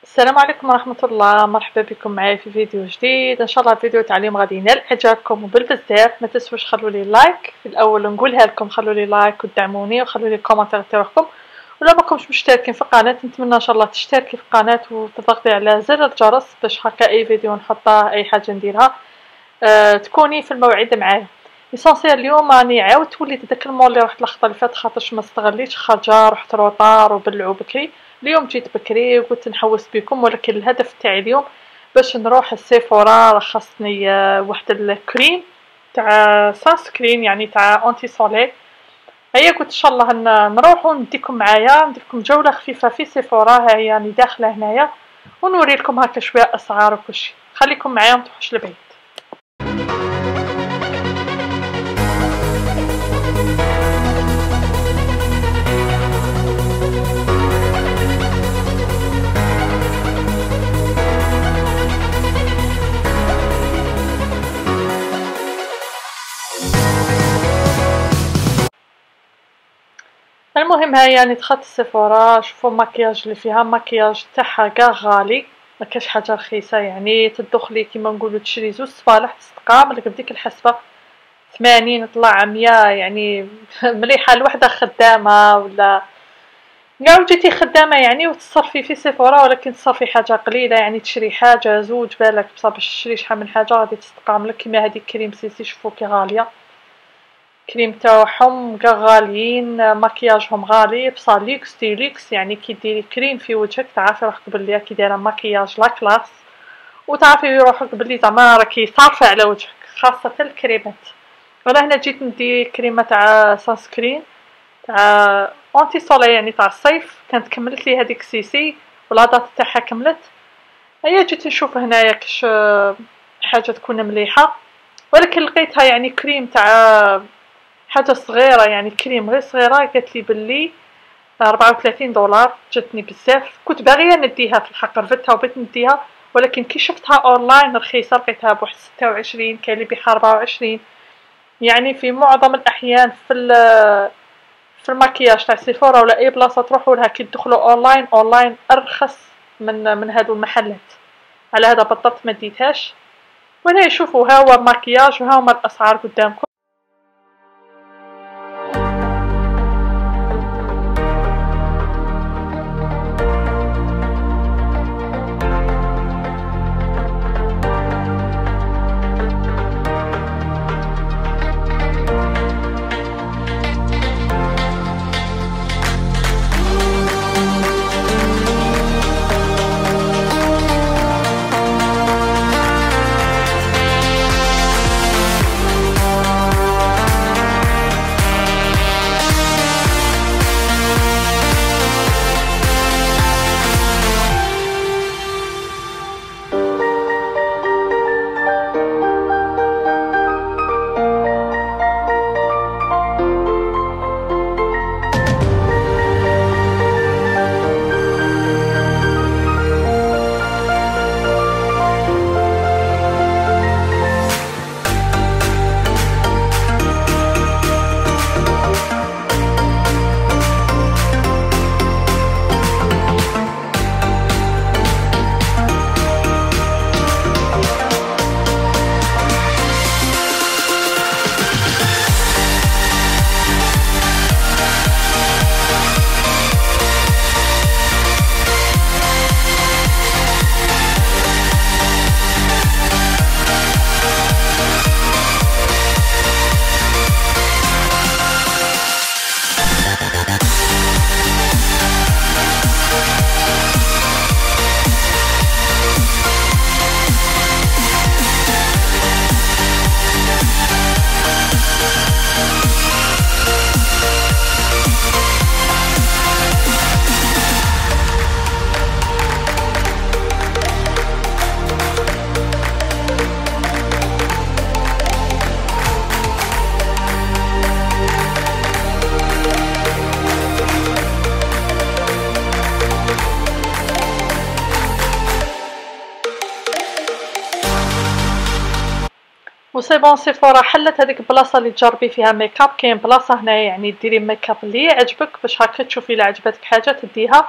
السلام عليكم ورحمة الله. مرحبا بكم معايا في فيديو جديد. ان شاء الله الفيديو تاع اليوم غادي ينال اعجابكم وبالبزاف. ما تنسوش خلوا لي لايك في الاول، نقولها لكم خلوا لي لايك ودعموني وخلوا لي الكومنتير تاعكم. ولا ماكمش مشتركين في القناه نتمنى ان شاء الله تشتركي في القناه وتضغطي على زر الجرس باش هكا اي فيديو نحطه اي حاجه نديرها تكوني في الموعد معايا. ليسونسيال اليوم راني عاودت وليت داك المول اللي رحت الخطره اللي فاتت خاطرش ما استغليتش خرجه، رحت روطار وبلعو بكري. اليوم جيت بكري وقلت نحوس بكم، ولكن الهدف تاعي اليوم باش نروح السيفورا. رخصتني واحد الكريم تاع سانسكرين يعني تاع اونتي سولي. هيا قلت ان شاء الله نروح ونديكم معايا نديركم جوله خفيفه في سيفورا. ها هي راني داخله هنايا ونوري لكم هكا شويه اسعار وكلشي. خليكم معايا ما تروحوش لبعيد. المهم هاي يعني دخلت السيفورا. شوفوا المكياج اللي فيها، المكياج تاعها قاع غالي، ما كاش حاجه رخيصه. يعني تدخلي كيما نقولوا تشري زوج صفالح تصدقا ملك بديك الحسبه 80 طلع 100 يعني مليحه الوحده خدامه ولا كاع جيتي خدامه يعني وتصرفي في سيفورا، ولكن تصرفي حاجه قليله يعني تشري حاجه زوج بالك بصح باش تشري شحال من حاجه غادي تستقاملك. كيما هذيك كريم سيسي شوفوا كي غاليه، كريم تاعهم كاع غاليين، مكياجهم غالي بصح ليكس دي ليكس. يعني كي ديري كريم في وجهك تعرفي روحك بلي كي دايره مكياج لا كلاس، وتعرفي روحك بلي زعما راكي صارفه على وجهك، خاصه الكريمات. انا هنا جيت ندي كريمه تاع سانسكرين تاع اونتي سولي يعني تاع الصيف، كانت كملت لي هذيك سيسي ولا دات تاعها كملت. هيا جيت نشوف هنايا كاش حاجه تكون مليحه، ولكن لقيتها يعني كريم تاع حاجه صغيره، يعني كريم غير صغيره. قالت لي باللي 34 دولار. جاتني بزاف، كنت باغيه نديها في الحق، رفدتها وبغيت نديها، ولكن كي شفتها اونلاين رخيصه لقيتها بواحد 26، كاين اللي بيها 24. يعني في معظم الاحيان في المكياج تاع سيفورا ولا اي بلاصه تروحوا لها كي تدخلوا اونلاين ارخص من هادو المحلات. على هذا بالضبط ما ديتهاش. وهنا شوفوا ها هو المكياج وها هما الاسعار قدامكم. وسي بون سيفورا حلت هذيك البلاصه اللي تجربي فيها ميكاب. كاين بلاصه هنايا يعني ديري ميكاب اللي يعجبك باش هكا تشوفي الا عجبتك حاجه تديها.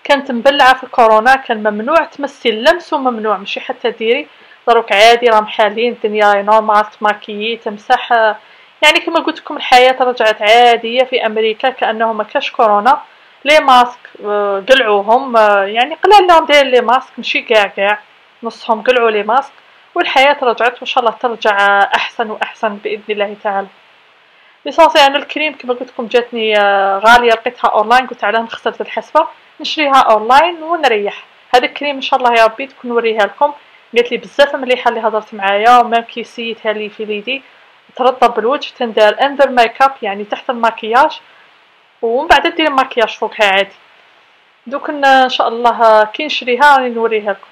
كانت مبلعة في الكورونا، كان ممنوع تمسي اللمس وممنوع ماشي حتى ديري. دروك عادي راهم حالين الدنيا نورمال، تماكيي تمسح. يعني كما قلت لكم الحياة رجعت عادية في أمريكا كأنه ما كاش كورونا. لي ماسك قلعوهم، يعني قلال لهم داير لي ماسك ماشي كاع نصهم قلعوا لي ماسك. والحياة رجعت وإن شاء الله ترجع أحسن وأحسن بإذن الله تعالى. ليسونسي أنا الكريم كما قلت لكم جاتني غالية، لقيتها أونلاين قلت علاه نخسر في الحسبة نشريها أونلاين ونريح. هذا الكريم إن شاء الله يا ربي تكون نوريها لكم. قالت لي بزاف مليحة اللي هضرت معايا، ومام كي سيتها لي في ليدي ترطب بالوجه، تندار اندر ميك اب يعني تحت الماكياج، ومن بعد دير الماكياج فوقها عادي. دوك ان شاء الله كي نشريها راني نوريها لكم.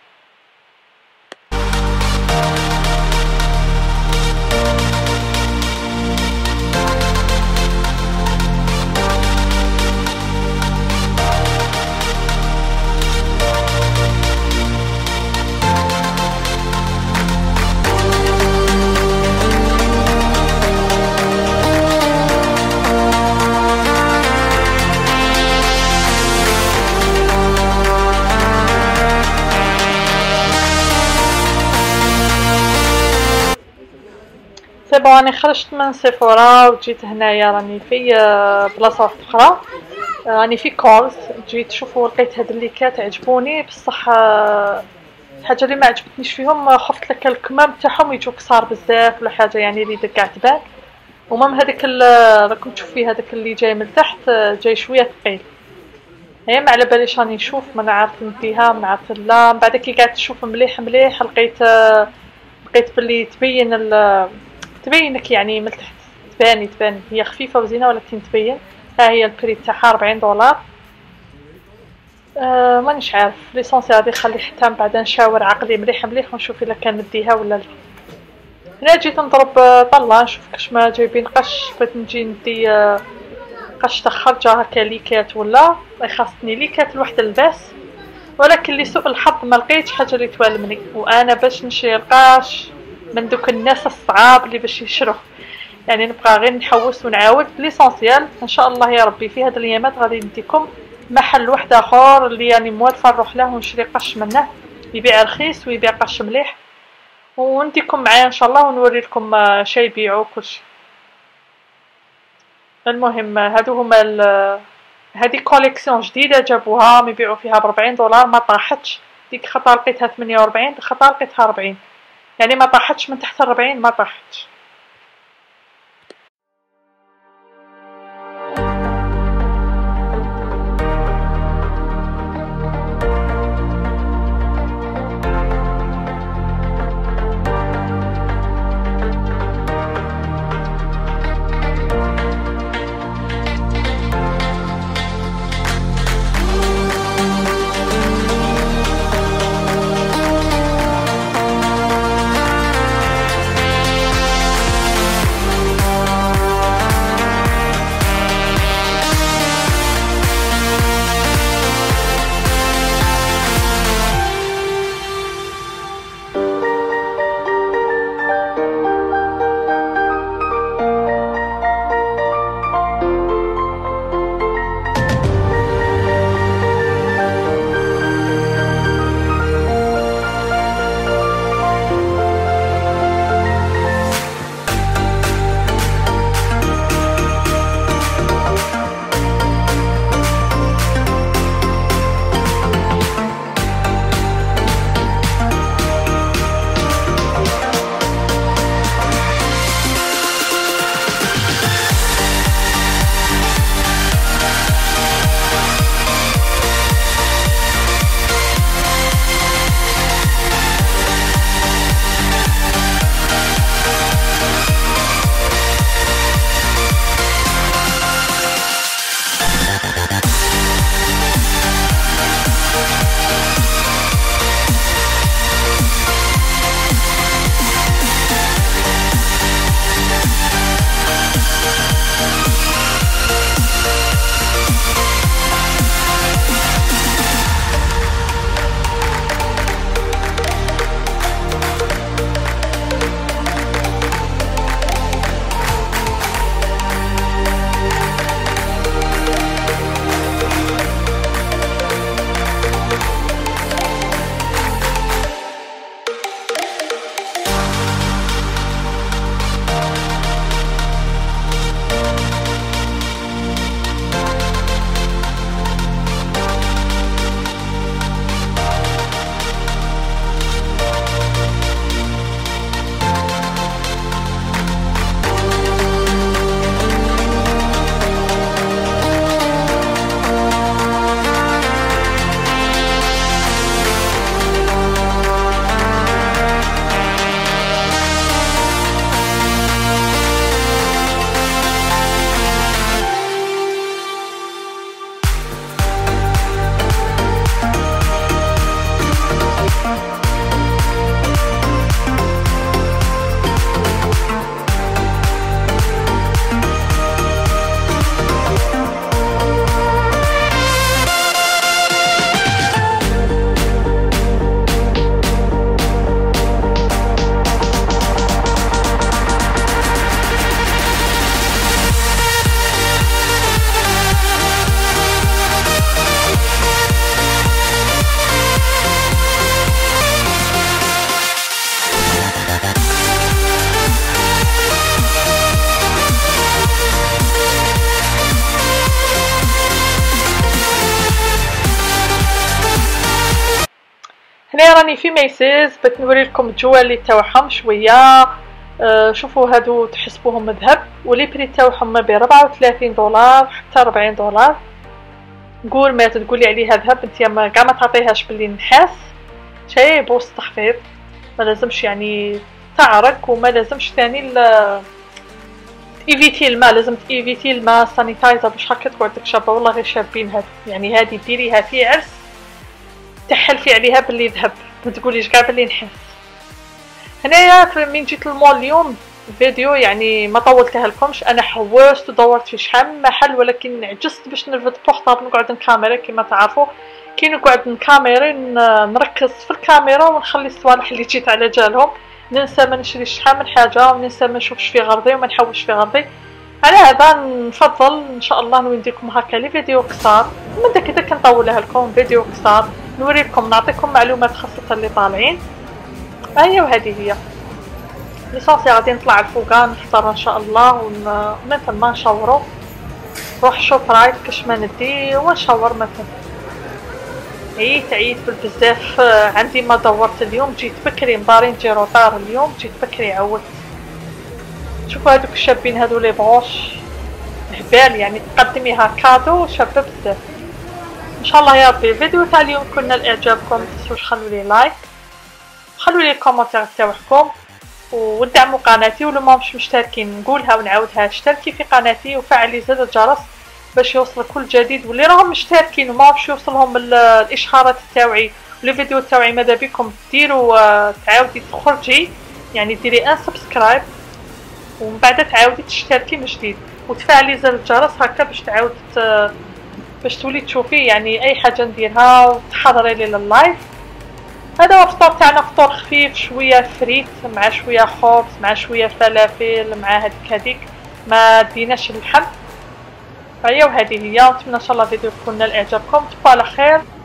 سي بون راني خرجت من سيفورا وجيت هنايا، راني في بلاصه واحده اخرى، راني في كولز. جيت شوفوا لقيت هاد الليكات عجبوني بصح الحاجه اللي ما عجبتنيش فيهم خفت لك الكمام تاعهم يجوا كصار بزاف ولا حاجه يعني اللي دقع تبان. ومام هذاك راكم تشوفي هذاك اللي جاي من تحت جاي شويه ثقيل. هي ما على باليش راني نشوف، ما نعرف نديها ما نعرف لا. من بعد كي قعدت نشوف مليح مليح لقيت باللي تبينك يعني من تحت، تباني هي خفيفه وزينه ولكن تبين. ها هي البري تاعها $40. مانيش عارف ليسونسي هذه خلي حتى من بعد نشاور عقلي مليح مليح ونشوف الا كان نديها ولا لا. هنا جيت نضرب طله نشوف كاش ما جايبين قش، بغيت نجي ندي قش تاع خرجه هكا ليكات ولا خاصني ليكات لوحد الباس، ولكن لسوء الحظ ما لقيتش حاجه اللي توالمني. وانا باش نشري القاش من دوك الناس الصعاب اللي باش يشروه، يعني نبقى غير نحوس ونعاود. ليسونسيال ان شاء الله يا ربي في هاد الايامات غادي نديكم محل واحد اخر اللي يعني موالفه نروح له ونشري قش منه، يبيع رخيص ويبيع قش مليح، ونديكم معايا ان شاء الله ونوري لكم شي يبيعوا كلشي. المهم هادو هما هادي كوليكسيون جديده جابوها يبيعوا فيها $40 ما طاحتش. ديك خطا لقيتها 48، خطا لقيتها 40، يعني ما طاحتش من تحت 40 ما طاحتش. هنا راني في ميسيز بغيت نوري لكم الجوالي تاعهم شويه. شوفوا هادو تحسبوهم ذهب ولي بري تاعهم ما بين 34 دولار حتى 40 دولار. قول ما تقولي عليها ذهب انت كاع ما تعطيهاش باللي نحاس. شي بوس تحفيظ، ما لازمش يعني تعرق، وما لازمش ثاني ايفيتي الماء، لازم تيفيتي الماء سانيتايزر باش هكا تقعدك شابه. والله غير شابين هادو، يعني هادي ديريها في عرس تحلفي عليها باللي ذهب، ما تقوليش كاع باللي نحاس. هنايا من جيت للمول اليوم فيديو يعني ما طولتها لكمش، انا حوست ودورت في شحال من محل ولكن عجزت باش نرفد بورطابل نقعد نكاميرا. كما تعرفوا كي نقعد نكاميري نركز في الكاميرا ونخلي الصوالح اللي جيت على جالهم، ننسى ما نشري شحال من حاجه وننسى ما نشوفش في غرضي وما نحوش في غرضي. على هذا نفضل ان شاء الله نوي نديركم هكا لي فيديو قصار، من داك كذا كنطولها لكم فيديو قصار نوريكم نعطيكم معلومات خاصه اللي طالعين. ايوا هذه هي ليسونسي غادي نطلع الفوقان نفطر ان شاء الله ومن ثم نشاورو نروح شوب رايت كاش ما ندي ونشاور مثلا. عييت بزاف، عندي ما دورت اليوم، جيت بكري مباري نجي روطار اليوم، جيت بكري عودت. شوفوا هادوك الشابين هادو لي بروش هبال، يعني تقدميها كادو شابه بزاف. ان شاء الله يا ربي الفيديو تاع اليوم كنا لاعجابكم، متنسوش خلوا لي لايك، خلوا لي كومنتير تاعكم، ودعموا قناتي. ولو ما مش مشتركين نقولها ونعاودها، اشتركي في قناتي وفعلي زر الجرس باش يوصل كل جديد. واللي راهم مشتركين وما باش يوصلهم الاشعارات تاوعي والفيديو تاوعي، ماذا بكم ديروا تعاودي تخرجي يعني ديري ان سبسكرايب ومن بعد تعاودي تشتركي من جديد وتفعلي زر الجرس هكا باش تعاود باش تولي تشوفي يعني اي حاجه نديرها وتحضري لي لللايف. هذا هو الفطور تاعنا، فطور خفيف شويه فريت مع شويه خبز مع شويه فلافل مع هذيك ما ديناش اللحم. فهي وهذه هي، نتمنى ان شاء الله الفيديو يكون نال اعجابكم. تصبحوا على خير.